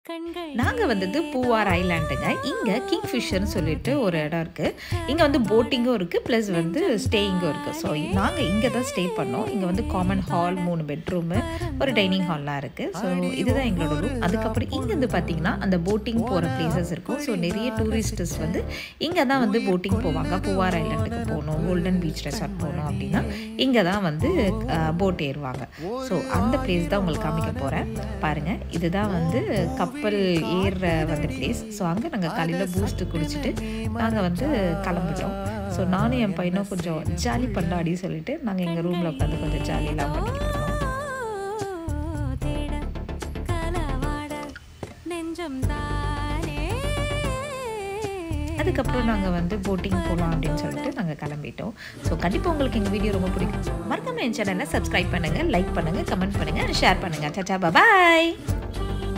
நாங்க வந்தது பூவார் ஐலாண்டுங்க. இங்க கிங்ஃபிஷர்ன்னு சொல்லிட்டு ஒரு இடம் இருக்கு. இங்க வந்து போட்டிங்கும் இருக்கு. பிளஸ் வந்து ஸ்டேயிங்கும் இருக்கு. ஸோ நாங்க இங்க தான் ஸ்டே பண்ணோம். இங்க வந்து காமன் ஹால், 3 பெட்ரூமு, ஒரு டைனிங் ஹால்லாம் இருக்கு. ஸோ இதுதான் எங்களோட ரூம். அதுக்கப்புறம் இங்கேருந்து பார்த்தீங்கன்னா, அந்த போட்டிங் போற பிளேசஸ் இருக்கும். ஸோ நிறைய டூரிஸ்டர்ஸ் வந்து இங்க தான் வந்து போட்டிங் போவாங்க. பூவார் ஐலாண்டுக்கு போணும், கோல்டன் பீச் ரெசார்ட் போணும் அப்படின்னா, இங்க தான் வந்து போட் ஏறுவாங்க. ஸோ அந்த பிளேஸ் தான் உங்களுக்கு காமிக்க போறேன். பாருங்க, இதுதான் வந்து கப்பல் ஏறுற வந்து பிளேஸ். ஸோ அங்கே நாங்கள் காலையில் பூஸ்ட்டு குடிச்சிட்டு நாங்கள் வந்து கிளம்பிட்டோம். ஸோ நானும் என் பையனும் கொஞ்சம் ஜாலி பண்ணலாம் அப்படின்னு சொல்லிட்டு நாங்கள் எங்கள் ரூமில் உட்காந்து கொஞ்சம் ஜாலியெல்லாம் பண்ணிக்கிட்டு இருந்தோம். அதுக்கப்புறம் நாங்கள் வந்து போட்டிங் போகலாம் அப்படின்னு சொல்லிட்டு நாங்கள் கிளம்பிட்டோம். ஸோ கண்டிப்பாக உங்களுக்கு எங்கள் வீடியோ ரொம்ப பிடிக்கும். மறக்காம என் சேனலை சப்ஸ்கிரைப் பண்ணுங்கள், லைக் பண்ணுங்கள், கமெண்ட் பண்ணுங்கள், ஷேர் பண்ணுங்கள். சச்சா பாய்.